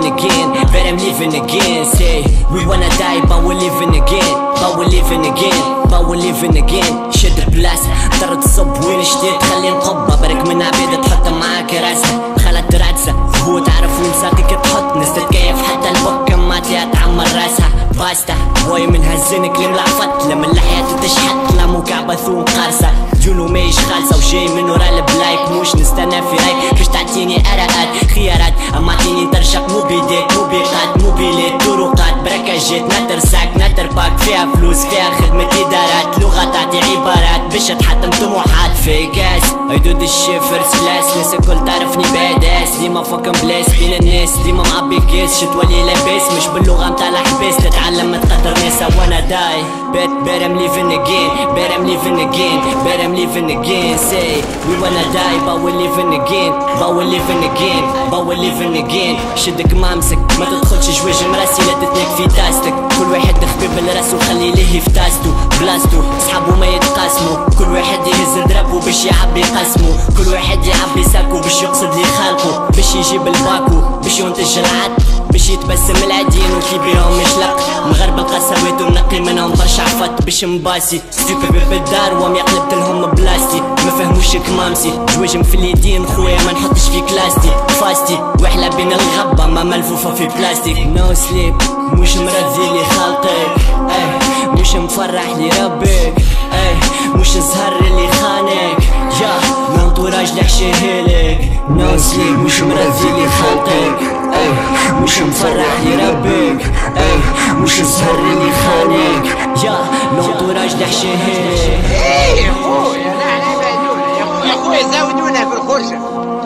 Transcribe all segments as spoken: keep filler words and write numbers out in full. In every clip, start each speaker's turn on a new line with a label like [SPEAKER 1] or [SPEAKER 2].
[SPEAKER 1] living again, but I'm living again. Say we wanna die but we're living again, but we're living again, but we're living again. شد البلاس طرد الصب وين شتيت خلي نقبة برك من عبيد تحط معاك راسها خلت رعدسة هو تعرف وين ساقيك تحط ناس تتكيف حتى البكة ما تعمر راسها باستا بوي من هالزنك اللي ملعفت لما الحياة تشحت لا مو كعبة ثوم قارصة جونو مايش خالصة وجاي من ورا البلايك موش نستنى في رايك باش تعطيني اراءات خيارات اما عطيني نترشق موبيدات موبيقات موبيلات طرقات بركاجات نتر ساك نتر باك فيها فلوس فيها خدمة ادارات لغة تعطي عبارات باش تحطم طموحات في كاس ايدود الشي فيرست كلاس ناس الكل تعرفني باداس ديما فاكن بلاس بين الناس ديما معبي كيس شتولي لاباس مش باللغة متاع الحباس تتعلم تقدر ناسا وانا داي bet bet I'm living again bet I'm living again bet I'm living again say we wanna die but we're living again but we're living again but we're living again شدك مامسك ما تدخلش جواج مراسي لا تتنك في تاستك كل واحد خبيب لراسو خلي ليه في تاستو بلاستو صحابو ما يتقاسمو كل واحد يهز درابو باش يعبي قسمو كل واحد يعبي ساكو باش يقصد لي خالقو باش يجيب الباكو باش ينتج العد باش يتبسم العاديين وكي بيهم يشلق مغرب القسوات ومنقي منهم برشا عفط باش مباسي ستيبي بالدار وهم يقلبت لهم بلاستي ما فهموش كمامسي جواجم في اليدين خويا ما نحطش في كلاستي فاستي وحله بين الغبه ما ملفوفه في بلاستيك نو سليب مش مرضي لي خالقك ايه مش مفرح لي ربك ايه مش زهر اللي خانك يا منطوراج لحشيهلك نو سليب مش مرضي لي خالقك ايه مش مفرح لي ربك ايه مش زهر اللي خانك يا منطوراج لحشيهلك
[SPEAKER 2] ايه يا خويا نحن بعدونا يا خويا زودونا في الخرجة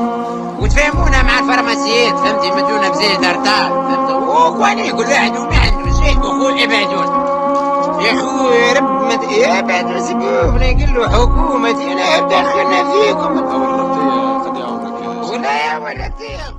[SPEAKER 2] وتفهمونا مع الفارماسيات فهمتي مدونا بزايد ارطال فهمتي وكواني كل واحد وما عنده شيء وخويا ابعدونا يا خويا رب ما يا بعد سيبونا يقول له حكومتي انا دخلنا فيكم
[SPEAKER 3] والله يا قد يعاونك
[SPEAKER 2] ولا يا ولدي